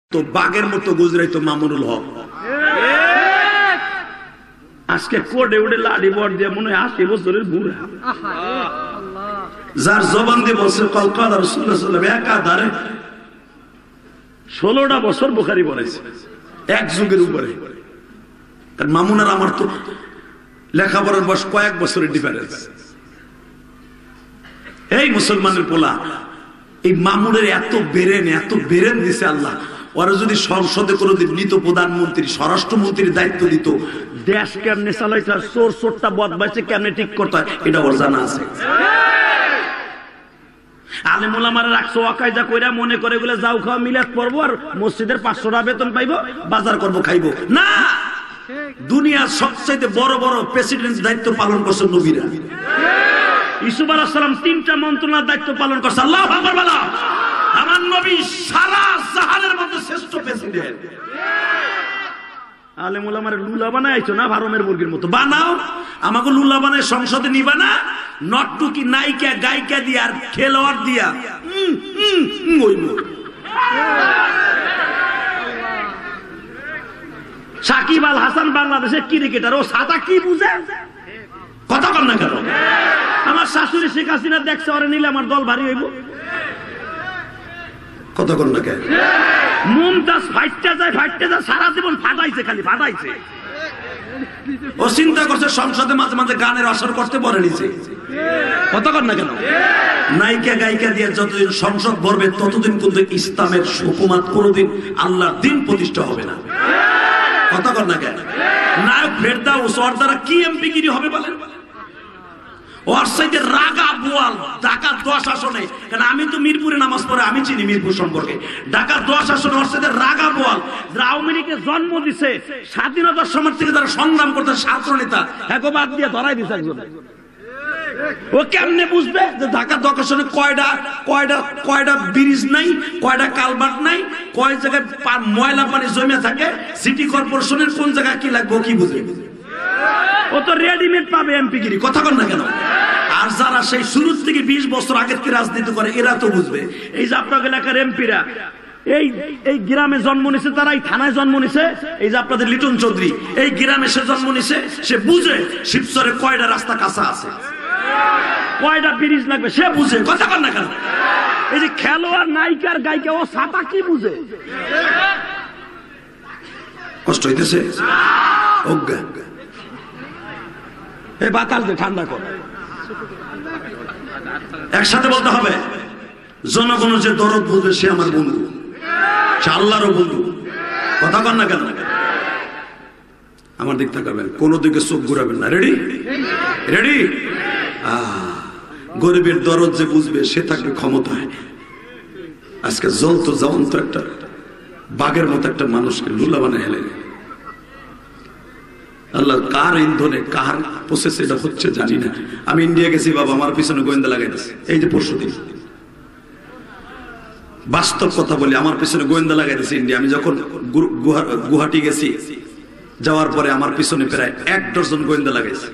তো বাগের মতো গুজরাইতো মামুনুল হক আজকে কোডে উড়ে লাড়ি বড় দিয়ে মনে হয় 80 বছরের বুড়া যার জবান দিয়ে বলছে কলকাতা রাসূলুল্লাহ সাল্লাল্লাহু আলাইহি ওয়াসাল্লাম একাধারে 16টা বছর বুখারী পড়েছে এক যুগের উপরে। কারণ মামুন আর আমার তো লেখাপড়ার বয়স কয়েক বছরের ডিফারেন্স। এই মুসলমানের পোলা এই মামুনের এত বেরেন দিছে আল্লাহ। ওরা যদি সংসদে কোনোদিন নিত প্রধানমন্ত্রী স্বরাষ্ট্রমন্ত্রীর দায়িত্ব দিত, দেশ কেমনে চালাইতে হয়, চোরটা বদমাইশে কেমনে ঠিক করতে হয়, এটা ওর জানা আছে। আলেম ওলামারা রাখছো ওয়াকায়দা কইরা মনে করে গুলো যাও খাওয়া মিলাদ পড়বো আর মসজিদের 500 টাকা বেতন পাইবো, বাজার করবো খাইবো না। দুনিয়ার সবচাইতে বড় বড় প্রেসিডেন্ট দায়িত্ব পালন করছে নবীরা। ইউসুফ আলাইহিস সালাম 3টা মন্ত্রণার দায়িত্ব পালন করছে। আল্লাহু আকবার বলো। আমার নবী সারা জাহানের মধ্যে শ্রেষ্ঠ প্রেসিডেন্ট। আলেম ওলামারে লুলা বানাইছো না ভারমের মুরগির মতো বানাও, আমাকে লুলা বানায় সংসদে নিবা না। নটটুকি নায়িকা গায়িকা দিয়া আর খেলোয়াড় দিয়া সাকিব আল হাসান বাংলাদেশের ক্রিকেটার, ও সাদা কি বুঝে কথা কর না কেন? আমার শাশুড়ি শেখ হাসিনা দেখছে ওরে নিলে আমার দল ভারী হইব কথা কর না কেন? মুমতাজ ফাইটটা যায় সারা জীবন ফাটাইছে, খালি ফাটাইছে। ও চিন্তা করছে সংসদে মাঝে মাঝে গানের আসর করতে বলে নিছে কথা কর না কেন? নায়িকা গায়িকা দিয়ে যতদিন সংসদ ভরবে ততদিন কিন্তু ইসলামের হুকুমত কোনদিন আল্লাহর দিন প্রতিষ্ঠা হবে না কথা কর না কেন? নায়ক ফেরদাউস ওর দ্বারা কি এমপি গিরি হবে বলেন? ওর সাইডে রাগা বোয়াল ঢাকা 10 আসনে, কারণ আমি তো মিরপুরে নামাজ পড়ে আমি চিনি মিরপুর সম্পর্কে। ঢাকা 10 আসনে ওর সাইডে রাগা বোয়াল আওয়ামী লীগের জন্ম দিছে, স্বাধীনতার সময় থেকে যারা সংগ্রাম করতে ছাত্র নেতা এগো বাদ দিয়ে ধরাই দিছে একজন। ও কেমনে বুঝবে যে ঢাকা 10 আসনে কয়টা ব্রিজ নাই, কয়টা কালভার্ট নাই, কয় জায়গায় ময়লা পানি জমে থাকে, সিটি কর্পোরেশনের কোন জায়গায় কি লাগবে ও কি বুঝবে? ও তো রেডিমেড পাবে এমপি গিরি কথা কর না কেন? আর যারা সেই শুরু থেকে 20 বছর আগের থেকে রাজনীতি করে এরা তো বুঝবে। এই যে আপনাদের এলাকার এমপিরা এই গ্রামে জন্ম নিছে, তারা এই থানায় জন্ম নিছে। এই যে আপনাদের লিটন চৌধুরী এই গ্রামে সে জন্ম নিছে, সে বুঝে শিবচরে কয়টা রাস্তা কাঁচা আছে, কয়টা ব্রিজ লাগবে সে বুঝে কথা কর না কেন? এই যে খেলোয়াড় নায়িকার গায়িকা ও সাতা কি বুঝে? কষ্ট হইতেছে অজ্ঞা এই বাতাস দিয়ে ঠান্ডা কর। একসাথে বলতে হবে জনগণ যে দরদ বুঝবে সে আমার বন্ধু, সে আল্লাহরও বন্ধু কথা কর না কেন? আমার দিক তাকাবেন, কোন দিকে চোখ ঘুরাবেন না। Ready ready? গরিবের দরদ যে বুঝবে সে থাকবে ক্ষমতায়। আজকে জ্বলন্ত একটা বাঘের মতো একটা মানুষকে লুলা বানায় হেলে আল্লাহ কার ইন্ধনে কার প্রসেসে এটা হচ্ছে জানি না। আমি ইন্ডিয়া গেছি বাবা, আমার পিছনে গোয়েন্দা লাগাইতেছে। এই যে পরশুদিন বাস্তব কথা বলি, আমার পিছনে গোয়েন্দা লাগাইতেছে ইন্ডিয়া। আমি যখন গুয়াহাটি গেছি যাওয়ার পরে আমার পিছনে প্রায় 1 ডজন গোয়েন্দা লাগাইছে।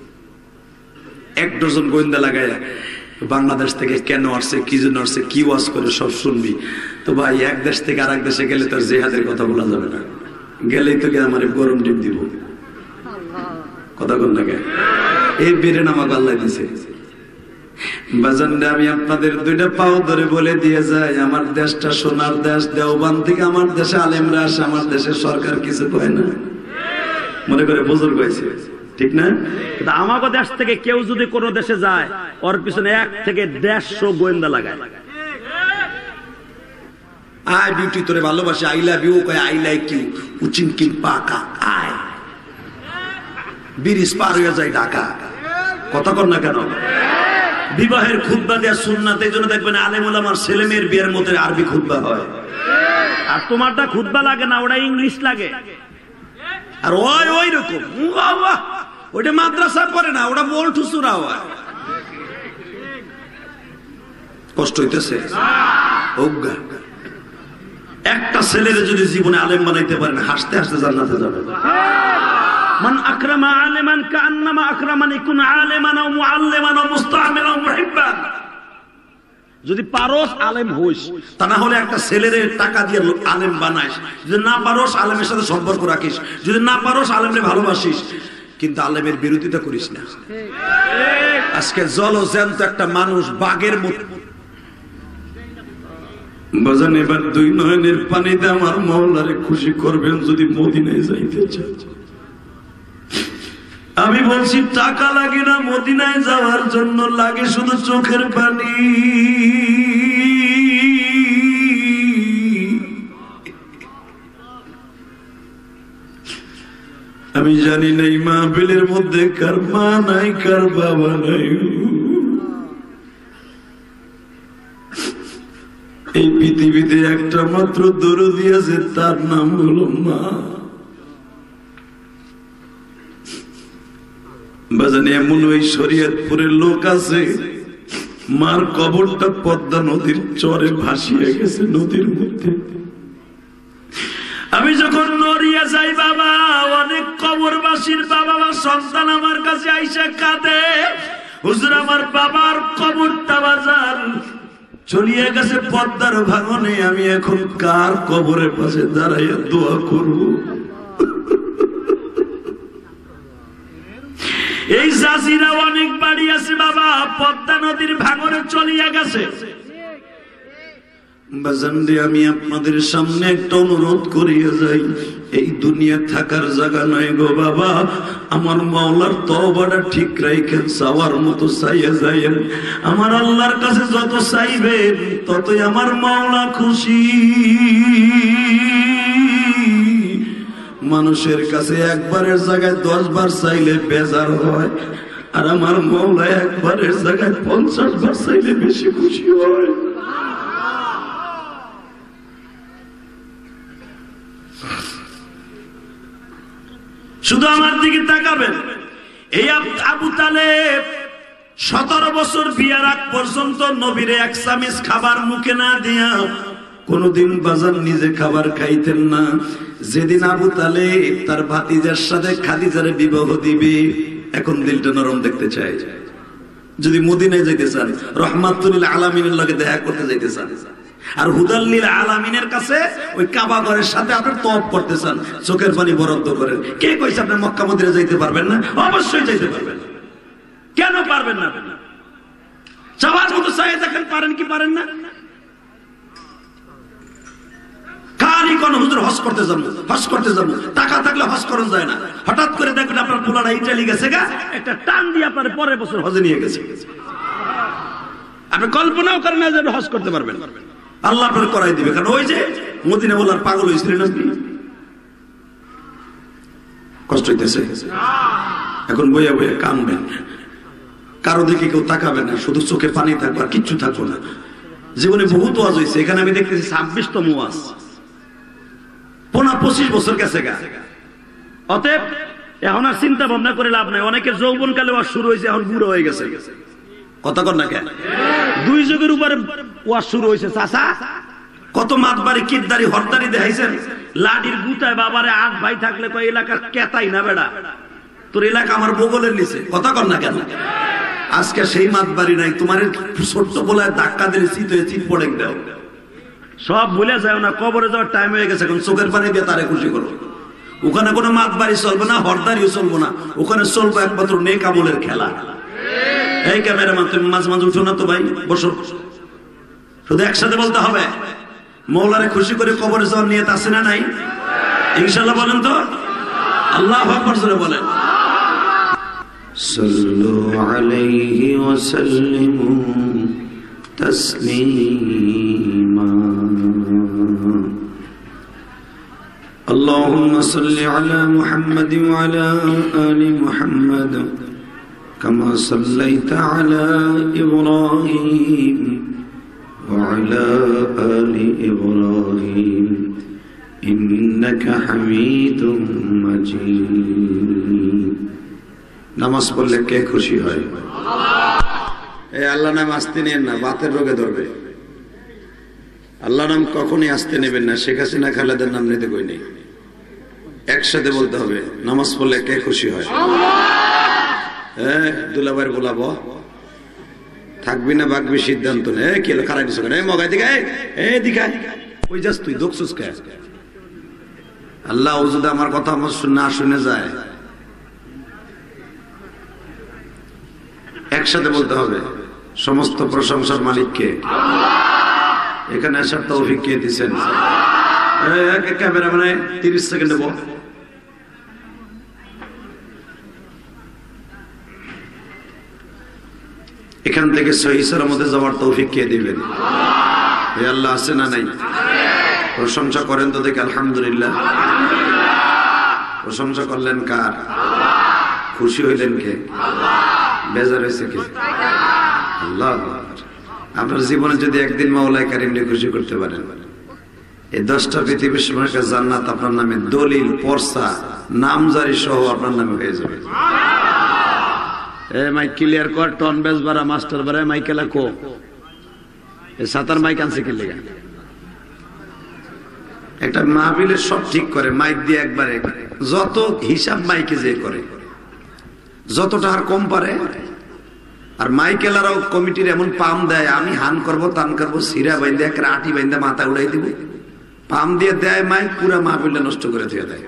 1 ডজন গোয়েন্দা লাগাই বাংলাদেশ থেকে কেন আসছে, কি জন্য আসছে, কি ওয়াজ করে সব শুনবি। তো ভাই এক দেশ থেকে আরেক দেশে গেলে তার জেহাদের কথা বলা যাবে না, গেলেই তো আমার গরম ডিম দিব কথা বল না। এই বেরেন আমাকে আল্লাহ দিছে বাজানরা। আমি আপনাদের 2টা পাও ধরে বলে দিয়ে যাই, আমার দেশটা সোনার দেশ। দেওবান থেকে আমার দেশে আলেমরা আসে, আমার দেশের সরকার কিছু কয় না, মনে করে বুজুর্গ হয়েছে ঠিক না? কিন্তু আমাকে দেশ থেকে কেউ যদি কোনো দেশে যায় ওর পিছনে 1 থেকে 150 গোয়েন্দা লাগায়। আই বিউটি তোরে ভালোবাসি, আই লাভ ইউ কয়, আই লাইক ইউ, উচিন কিন পাকা আয় ব্রিজ পার হয়ে যায় ঢাকা কথা কর না কেন? বিবাহের খুতবা দেয়া সুন্নাত, এই জন্য দেখবেন আলেম ওলামার ছেলে মেয়ের বিয়ের মধ্যে আরবি খুতবা হয়। আর তোমারটা খুতবা লাগে না, ওটা ইংলিশ লাগে। আর ওই রকম ওইটা মাদ্রাসা পড়ে না, ওটা বলঠু সুরা হয়। কষ্ট হইতেছে অজ্ঞা। একটা ছেলের যদি জীবনে আলেম বানাইতে পারেন হাসতে হাসতে জান্নাতে যাবে। মান আকরামা আলিমান কান্নামা আকরামান ইকুন আলিমান ওয়া মুআল্লিমান ওয়া মুস্তামিলান ওয়া মুহিব্বান। যদি পারোস আলেম হইস, তা না হলে একটা ছেলের টাকা দিয়ে আলেম বানাইস। যদি না পারোস আলেমের সাথে সম্পর্ক রাখিস, যদি না পারোস আলেমরে ভালোবাসিস, কিন্তু আলেমের বিরোধিতা করিস না। আজকে জলজ্যান্ত একটা মানুষ বাঘের মতো বাজান। এবার দুই নয়নের পানিতে আমার মওলারে খুশি করবেন যদি মদিনায় যাইতে চান। আমি বলছি টাকা লাগে না মদিনায় যাওয়ার জন্য, লাগে শুধু চোখের পানি। আমি জানি না এই মাহফিলের মধ্যে কার মা নাই, কার বাবা নাই। এই পৃথিবীতে একটা মাত্র দরদি আছে, তার নাম হলো মা। বাজানে এমন ওই শরীয়তপুরের লোক আছে, মার কবরটা পদ্মা নদীর চরে ভাসিয়ে গেছে নদীর মধ্যে। আমি যখন নড়িয়া যাই বাবা, অনেক কবরবাসীর বাবা বা সন্তান আমার কাছে আইসা কাঁদে, হুজুর আমার বাবার কবরটা বাজার চলিয়ে গেছে পদ্মার ভাঙনে, আমি এখন কার কবরের পাশে দাঁড়াইয়া দোয়া করব? এই জাজিরা অনেক বাড়ি আছে বাবা, পদ্মা নদীর ভাঙনে চলিয়া গেছে। বাজানরে আমি আপনাদের সামনে একটা অনুরোধ করিয়া যাই, এই দুনিয়া থাকার জায়গা নয় গো বাবা। আমার মাওলার তওবাটা ঠিক রাখেন, চাওয়ার মতো চাইয়া যাইয়েন। আমার আল্লাহর কাছে যত চাইবেন ততই আমার মাওলা খুশি। মানুষের কাছে একবারের জায়গায় 10 বার চাইলে বেজার হয়, আর আমার মাওলা একবারের জায়গায় 50 বার চাইলে বেশি খুশি হয়। শুধু আমার দিকে তাকাবেন। এই আবু তালেব 17 বছর বিয়ার আগ পর্যন্ত নবীরে এক চামিচ খাবার মুখে না দিয়া কোনদিন বাজার নিজে খাবার খাইতেন না। যেদিন আবু তালেব তার ভাতিজার সাথে খাদিজারে বিবাহ দিবে, এখন দিলটা নরম দেখতে চায়। যদি মদিনায় যাইতে চান, রহমাতুল আলামিনের লগে দেখা করতে যাইতে চান, আর হুদাল্লিল আলামিনের কাছে ওই কাবা ঘরের সাথে আপনার তওয়াফ করতে চান, চোখের পানি বরাদ্দ করেন। কে কইছে আপনি মক্কা মদিনা যাইতে পারবেন না? অবশ্যই যাইতে পারবেন। কেন পারবেন না? চাওয়ার মতো চাই দেখেন, পারেন কি পারেন না? কারি কোন হুজুর হজ করতে যাবো, হজ করতে যাবো, টাকা থাকলে হজ করা যায় না। হঠাৎ করে দেখবেন আপনার পোলারা ইটালি গেছে গা, একটা টান দিয়ে আপনার পরের বছর হজে নিয়ে গেছে। আপনি কল্পনাও করেন না যে হজ করতে পারবেন। আল্লাহ আপনার করাই দিবে, কারণ ওই যে মদিনা বলার পাগল হয়েছিলেন আপনি। কষ্ট হইতেছে, এখন বইয়া বইয়া কানবেন, কারো দিকে কেউ তাকাবে না, শুধু চোখে পানি থাকবে আর কিচ্ছু থাকবো না। জীবনে বহুত ওয়াজ হয়েছে, এখানে আমি দেখতেছি 26তম ওয়াজ, 25 বছর গেছে গা। অতএব এখন আর চিন্তা ভাবনা করে লাভ নাই। অনেকের যৌবনকালে ওয়াজ শুরু হয়েছে, এখন বুড়ো হয়ে গেছে। কথা কর না কেন? 2 যুগের উপরে ওয়াজ শুরু হয়েছে। চাচা কত মাতবাড়ি কিদ্দারি হরদারি দেখাইছেন, লাডির গুতায় বাবারে 8 ভাই থাকলে কয় এলাকার কেতাই না বেড়া, তোর এলাকা আমার বগলের নিচে। কথা কর না কেন? আজকে সেই মাতবাড়ি নাই, তোমার ছোট্ট বলায় ধাক্কা দিলে চিত হয়ে চিত পড়ে দাও। সব ভুলে যায় না, কবরে যাওয়ার টাইম হয়ে গেছে, এখন চোখের পানি দিয়ে তারে খুশি করো। ওখানে কোনো মাতবাড়ি চলবে না, হরদারিও চলবো না, ওখানে চলবো একমাত্র নেক আমলের খেলা। এই ক্যামেরাম্যান তুমি মাঝে মাঝে উঠো না তো ভাই, বসো। শুধু একসাথে বলতে হবে, মওলারে খুশি করে কবরে যাওয়ার নিয়ত আছে না নাই? ইনশাআল্লাহ বলেন তো, আল্লাহু আকবার জোরে বলেন। সাল্লু আলাইহি ওয়া সাল্লিমু তাসলিমা। আল্লাহুম্মা সাল্লি আলা মুহাম্মাদ ওয়া আলা আলি মুহাম্মাদ كما صليت على إبراهيم وعلى آل إبراهيم إنك حميد مجيد। নামাজ পড়লে কে খুশি হয়? এই আল্লাহ নাম আসতে নেন না, বাতের রোগে ধরবে। আল্লাহ নাম কখনই আসতে নেবেন না। শেখ হাসিনা খালেদার নাম নিতে কই নেই। একসাথে বলতে হবে, নামাজ পড়লে কে খুশি হয়? হ্যাঁ, দুলাভাইয়ের বলাবো, থাকবি না ভাগবি সিদ্ধান্ত নে। কি হলো খারাপ দিছো কেন? মগাই দিকে এই দিঘায় ওই যাস তুই দোকসুস কে? আল্লাহ ও যদি আমার কথা না শুনে যায়, একসাথে বলতে হবে সমস্ত প্রশংসার মালিককে। এখানে আসার তৌফিক কে দিয়েছেন? ক্যামেরা মানে 30 সেকেন্ডে বল। এখান থেকে সহিসার মধ্যে যাওয়ার তৌফিক কে দিবেন? আল্লাহ আছে না নাই? প্রশংসা করেন তো দেখে আলহামদুলিল্লাহ। প্রশংসা করলেন কার? খুশি হইলেন কে? বেজার হয়েছে কে? আল্লাহ। আপনার জীবনে যদি একদিন মাওলায়ে কারীমকে খুশি করতে পারেন, এই 10টা পৃথিবীর সময়কার জান্নাত আপনার নামে দলিল পর্চা নামজারি সহ আপনার নামে হয়ে যাবে। মাইক ক্লিয়ার কর, টন বেস বাড়া মাস্টার বাড়া মাইকেলা কো সাতার মাইক আনছে কি লেগা? একটা মাহফিলের সব ঠিক করে মাইক দিয়ে একবারে যত হিসাব মাইকে যে করে, যতটা আর কম পারে। আর মাইকেলারাও কমিটির এমন পাম দেয়, আমি হান করবো তান করবো, সিরা বাইন্দে এক আটি বাইন্দে মাথা উড়াই দিব, পাম দিয়ে দেয় মাইক, পুরা মাহফিলটা নষ্ট করে দিয়ে দেয়।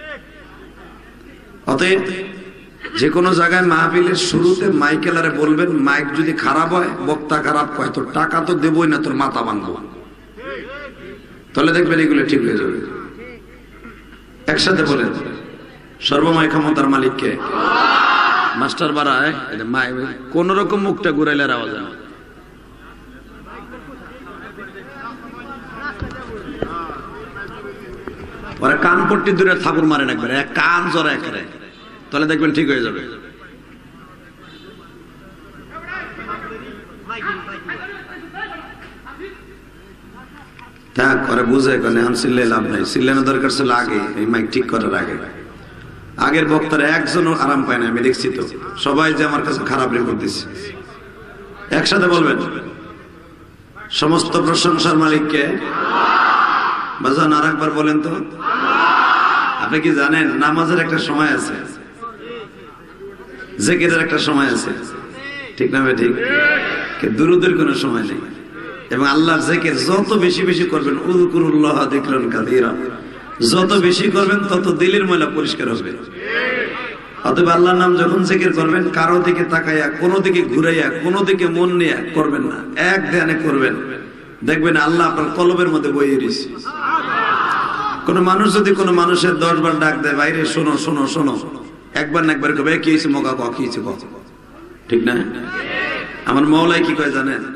অতএব যে কোনো জায়গায় মাহফিলের শুরুতে মাইকেলারে বলবেন, মাইক যদি খারাপ হয়, বক্তা খারাপ হয়, তোর টাকা তো দেবই না, তোর মাথা ভাঙবো। তাহলে দেখবেন এগুলো ঠিক হয়ে যাবে। একসাথে বলেন সর্বময় ক্ষমতার মালিককে। মাস্টার বাড়ায় কোন রকম মুখটা ঘুরাইলে আওয়াজ হয়। ওরা কান পট্টি দূরে থাপুর মারেন একবারে, কান জোরে একবারে, তাহলে দেখবেন ঠিক হয়ে যাবে। করে বুঝে কেন এখন চিল্লে লাভ নাই, চিল্লানো দরকার ছিল আগে, এই মাইক ঠিক করার আগে। আগের বক্তারা একজনও আরাম পায় না, আমি দেখছি তো, সবাই যে আমার কাছে খারাপ রিপোর্ট দিচ্ছে। একসাথে বলবেন সমস্ত প্রশংসার মালিককে। বাজান আর একবার বলেন তো। আপনি কি জানেন নামাজের একটা সময় আছে, জিকিরের একটা সময় আছে, ঠিক না? ঠিক। দুরুদের কোনো সময় নেই। এবং আল্লাহর জিকির যত বেশি বেশি করবেন, উযকুরুল্লাহ যিকরান কাসীরা, যত বেশি করবেন তত দিলের ময়লা পরিষ্কার হবে। অতএব আল্লাহর নাম যখন জিকির করবেন, কারো দিকে তাকাইয়া, কোনো দিকে ঘুরাইয়া, কোনো দিকে মন নিয়ে করবেন না, এক ধ্যানে করবেন। দেখবেন আল্লাহ আপনার কলবের মধ্যে বইয়ে দিয়েছে। কোন মানুষ যদি কোনো মানুষের 10 বার ডাক দেয়, বাইরে শোনো শোনো শোনো, একবার না একবার কবে কি হয়েছে, মগা কি হয়েছে, ঠিক না? আমার মওলাই কি কয় জানেন?